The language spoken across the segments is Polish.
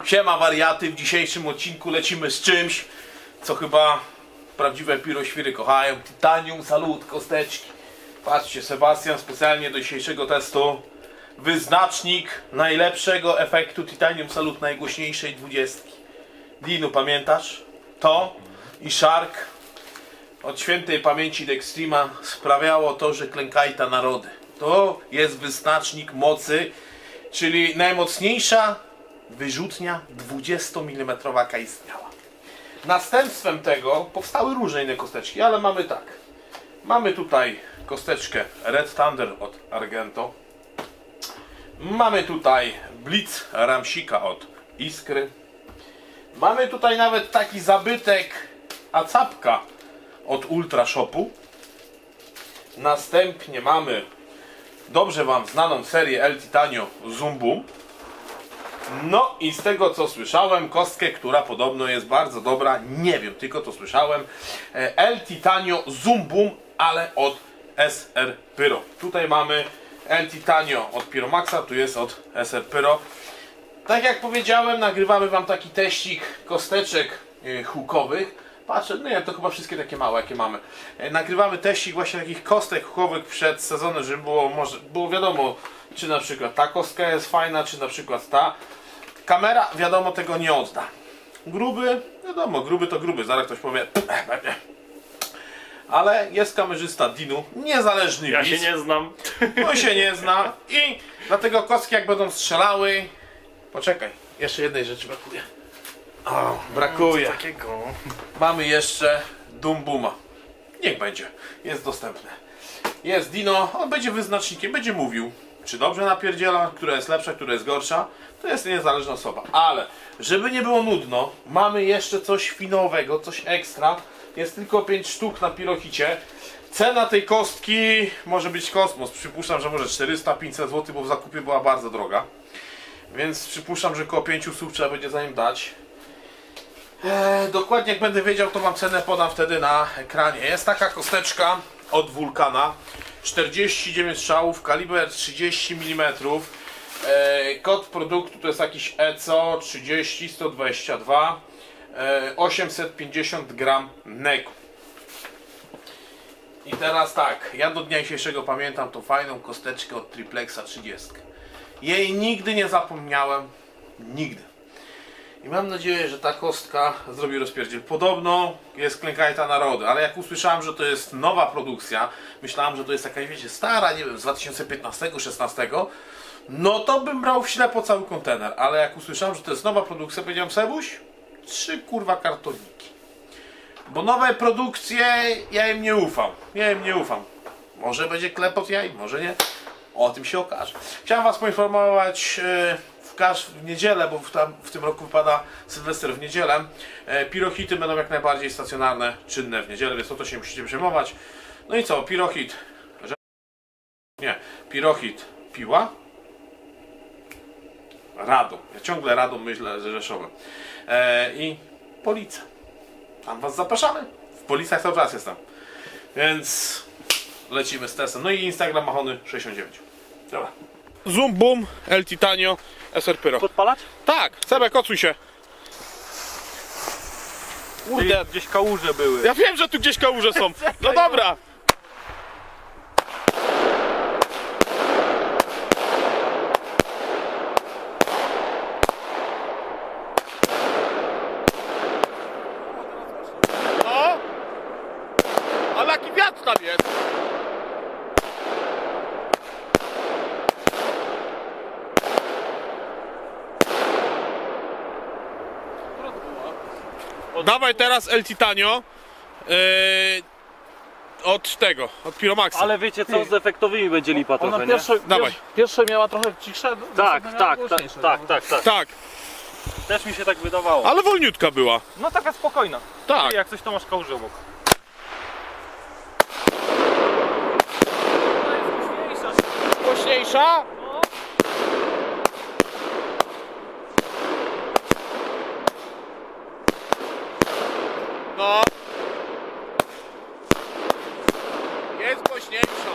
Siema wariaty, w dzisiejszym odcinku lecimy z czymś, co chyba prawdziwe piroświry kochają. Titanium Salute, kosteczki. Patrzcie, Sebastian specjalnie do dzisiejszego testu wyznacznik najlepszego efektu Titanium Salute najgłośniejszej 20. Dinu, pamiętasz? To i Shark od świętej pamięci Dextrema sprawiało to, że klękają ta narody. To jest wyznacznik mocy, czyli najmocniejsza wyrzutnia 20 mm istniała. Następstwem tego powstały różne inne kosteczki, ale mamy tak. Mamy tutaj kosteczkę Red Thunder od Argento. Mamy tutaj Blitz Ramsika od Iskry. Mamy tutaj nawet taki zabytek Acapka od Ultra Shopu. Następnie mamy dobrze wam znaną serię El Titanio Zoom Boom. No i z tego co słyszałem, kostkę, która podobno jest bardzo dobra, nie wiem, tylko to słyszałem, El Titanio Zoom Boom, ale od SR Pyro. Tutaj mamy El Titanio od Pyromaxa, tu jest od SR Pyro. Tak jak powiedziałem, nagrywamy wam taki teścik kosteczek hukowych. Patrzę, no nie, to chyba wszystkie takie małe, jakie mamy. Nagrywamy teścik właśnie takich kostek hukowych przed sezonem, żeby było wiadomo, czy na przykład ta kostka jest fajna, czy na przykład ta. Kamera, wiadomo, tego nie odda. Gruby, wiadomo, gruby to gruby, zaraz ktoś powie. Ale jest kamerzysta Dinu, niezależny Ja widz. się nie znam. On się nie zna i dlatego kostki jak będą strzelały. Poczekaj, jeszcze jednej rzeczy brakuje. O, brakuje. Takiego. Mamy jeszcze Doom Booma. Niech będzie, jest dostępne. Jest Dino, on będzie wyznacznikiem, będzie mówił, czy dobrze napierdziela, która jest lepsza, która jest gorsza. To jest niezależna osoba, ale żeby nie było nudno, mamy jeszcze coś finowego, coś ekstra. Jest tylko 5 sztuk na Pirohicie. Cena tej kostki może być kosmos. Przypuszczam, że może 400-500 zł, bo w zakupie była bardzo droga. Więc przypuszczam, że około 5 słów trzeba będzie za nim dać. Dokładnie jak będę wiedział, to wam cenę podam wtedy na ekranie. Jest taka kosteczka od Vulcana. 49 strzałów, kaliber 30 mm. Kod produktu to jest jakiś ECO 30122. 850 gram neku. I teraz tak, ja do dnia dzisiejszego pamiętam tą fajną kosteczkę od Triplexa 30. Jej nigdy nie zapomniałem. Nigdy. I mam nadzieję, że ta kostka zrobi rozpierdziel. Podobno jest klękajta narody, ale jak usłyszałem, że to jest nowa produkcja, myślałem, że to jest jakaś, wiecie, stara, nie wiem, z 2015-16, no to bym brał w ślepo cały kontener. Ale jak usłyszałem, że to jest nowa produkcja, powiedziałem: Sebuś, 3 kurwa kartoniki. Bo nowe produkcje, ja im nie ufam. Ja im nie ufam. Może będzie klepot jaj, może nie. O tym się okaże. Chciałem was poinformować w niedzielę, bo w tym roku wypada Sylwester w niedzielę. Pirohity będą jak najbardziej stacjonarne, czynne w niedzielę, więc o to się musicie przejmować. No i co? Pirohit. Pirohit Piła. Radom. Ja ciągle Radom myślę, że Rzeszowem. I Police. Tam was zapraszamy. W Policach cały czas jestem. Więc lecimy z testem. No i Instagram Machony69. Dobra. Zoom Boom, El Titanio, SR Pyro. Podpalać? Tak, Sebek, odsuń się. Kurde, gdzieś kałuże były. Ja wiem, że tu gdzieś kałuże są. No dobra. No. Ale jaki wiatr tam jest? Dawaj teraz El Titanio od Pyromaxa. Ale wiecie co, z efektowymi będzie lipa trochę, Ona nie? Dawaj. pierwsze miała trochę cichsze, Tak, miała tak, głośniejsze, tak, no. tak, tak. Tak, Też mi się tak wydawało. ale wolniutka była. No taka spokojna. Tak. Jak coś to masz kałuży obok. Ona jest głośniejsza. Głośniejsza? No. Jest głośniejsza.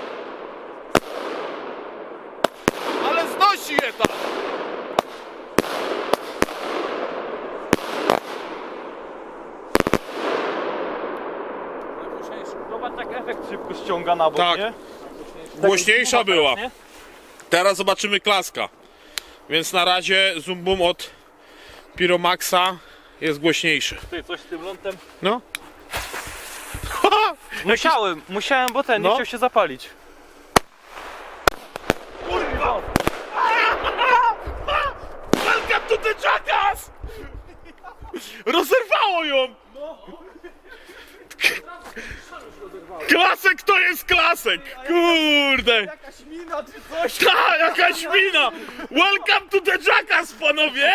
Ale znosi je tam. efekt szybko ściąga na bok, Tak. nie? Głośniejsza była. Nie? Teraz zobaczymy klaska. Więc na razie zoom boom od Pyromaxa jest głośniejszy. Ty, coś z tym lądem? No. Musiałem, bo ten nie No. chciał się zapalić. Welcome to the jackass! Rozerwało ją! Klasek to jest klasek! Kurde! Jakaś mina czy coś. Ta, jakaś mina! Welcome to the jackass, panowie!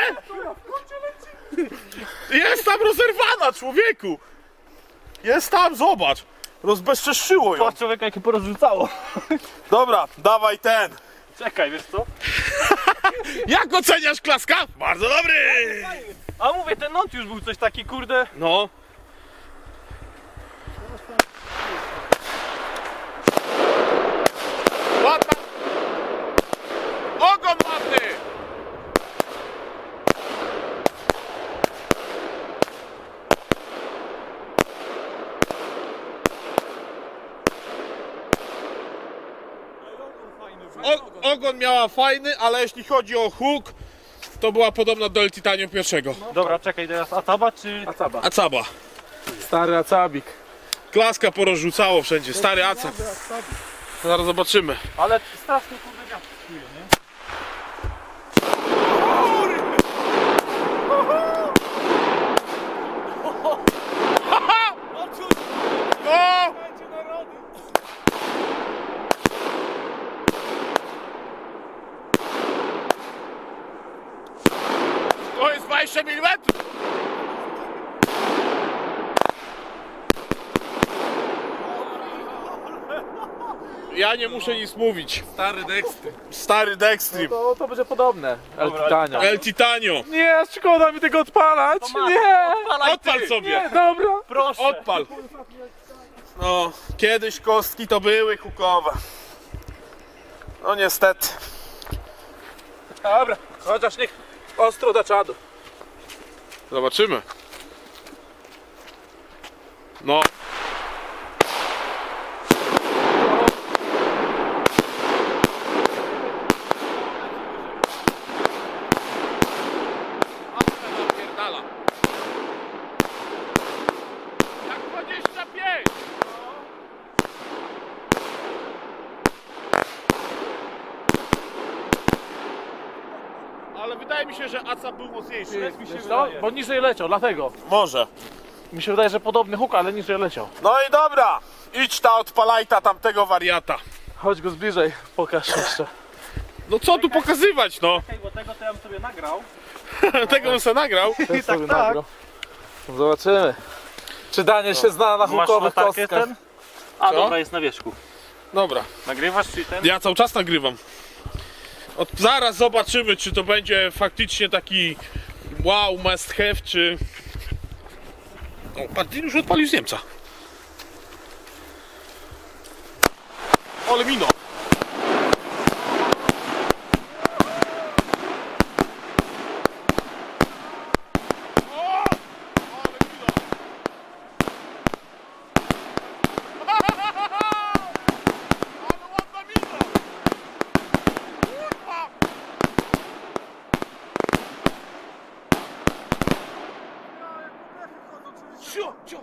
Jest tam rozerwana, człowieku! Jest tam, zobacz! Rozbezczeszyło ją. Patrz człowieka jakie porozrzucało. Dobra, dawaj ten. Czekaj, wiesz co? Jak oceniasz klaska? Bardzo dobry! A mówię, ten ląd już był coś taki, kurde. No. Ładna. Ogon ładny! Ogon miała fajny, ale jeśli chodzi o huk, to była podobna do El Titanium pierwszego. Dobra, czekaj, teraz Acaba czy... Acaba. Acaba. Stary acabik. Klaska porozrzucało wszędzie, stary acab. Zaraz zobaczymy. Ale strasznie kurde wiatr czuje, nie? O! To jest 20 mm! Ja nie muszę nic mówić. Stary Dexter. Stary Dextrim. To będzie podobne. El Dobra, Titanio. El Titanio. Nie, szkoda mi tego odpalać. masz, Nie. Odpal sobie. Dobra. Proszę. Odpal. No, kiedyś kostki to były hukowe. No niestety. Dobra. Chociaż niech ostro da czadu. Zobaczymy. No. Napierdala. Jak 25. Ale wydaje mi się, że Aca był mocniejszy. mi się Wiesz co? wydaje. Bo niżej leciał, dlatego. Może. Mi się wydaje, że podobny huk, ale niżej leciał. No i dobra. Idź ta odpalajta tamtego wariata. Chodź go zbliżej, pokaż jeszcze. No co tu pokazywać, no? Czekaj, bo tego to ja bym sobie nagrał. Tego bym sobie nagrał. Ten sobie tak. nagrał. Zobaczymy. Czy Daniel się zna na Masz hukowych latarkę kostkach? ten? A Co? dobra, jest na wierzchu. Dobra. Nagrywasz czy ten? Ja cały czas nagrywam. Zaraz zobaczymy, czy to będzie faktycznie taki wow, must have, czy... O, patrz, już odpalił z Niemca. Ale mino. O! Ale mino. Ale ładna mina. Kurwa. Cio, cio.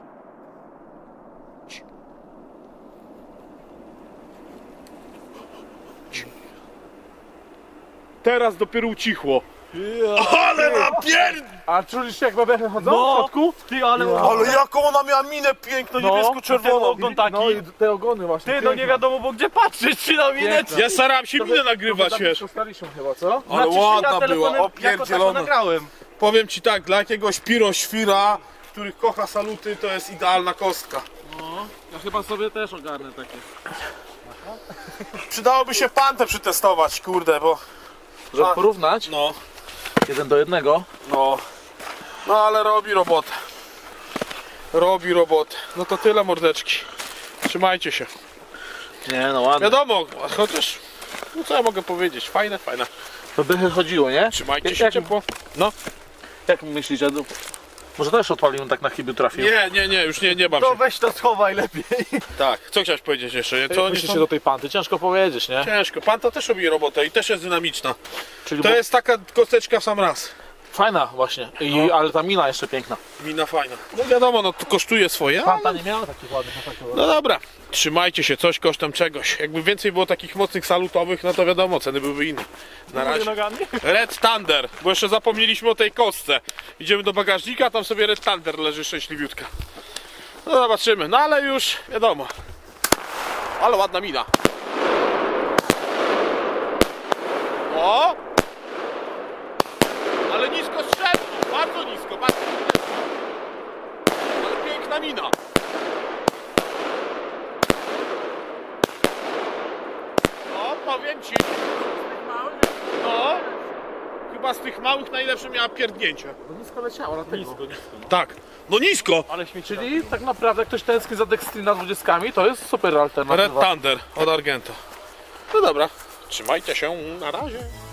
Teraz dopiero ucichło. Ale napierd... A czuliście jak babechy chodzą No. w środku? Ty, ale... Ale jaką ona miała minę piękną, No, niebiesko-czerwoną. ogon taki. No i te ogony właśnie. Ty, no nie wiadomo, bo gdzie patrzeć, czy na minę, Piękne. czy... Ja starałem się minę nagrywać, wiesz. Staliśmy chyba, co? Ale Znaczy, ładna ja telefonem była, jako tako opierdzielona. nagrałem. Powiem ci tak, dla jakiegoś piroświra, który kocha saluty, to jest idealna kostka. Ja chyba sobie też ogarnę takie. Przydałoby się pantę przetestować, kurde, bo... Żeby A. porównać No, 1 do 1. no. No ale robi robotę. Robi robotę. No to tyle, mordeczki. Trzymajcie się. Nie no ładnie. Wiadomo, chociaż... No co ja mogę powiedzieć? Fajne, fajne. To dychy chodziło, nie? Trzymajcie Jak- się jak- ciepło. No. Jak myślisz, Edu? Może też odpalimy tak na chybił trafił. Nie, już nie bam To się. weź to schowaj lepiej. Tak, co chciałeś powiedzieć jeszcze? Co Myślicie do tej panty? Ciężko powiedzieć, nie? Ciężko, Panta też robi robotę i też jest dynamiczna. Czyli To jest taka kosteczka w sam raz. fajna właśnie, ale ta mina jeszcze piękna. Mina fajna. No wiadomo, no to kosztuje swoje, ale... Panta nie miała takich ładnych efektów. No dobra, trzymajcie się, coś kosztem czegoś. Jakby więcej było takich mocnych salutowych, no to wiadomo, ceny byłyby inne. Na razie. Nogami. Red Thunder, bo jeszcze zapomnieliśmy o tej kostce. Idziemy do bagażnika, tam sobie Red Thunder leży szczęśliwiutka. No zobaczymy, no ale już wiadomo. Ale ładna mina. O! Ale nisko strzelił, bardzo nisko, bardzo nisko. Ale piękna mina. No, powiem ci. No, chyba z tych małych najlepsze miała pierdnięcie. No nisko leciało, dlatego. Nisko. Tak, no nisko. Ale śmieci. Czyli tak naprawdę jak ktoś tęskni za Dextrina 20, to jest super Red alternatywa. Thunder od Argento. No dobra, trzymajcie się, na razie.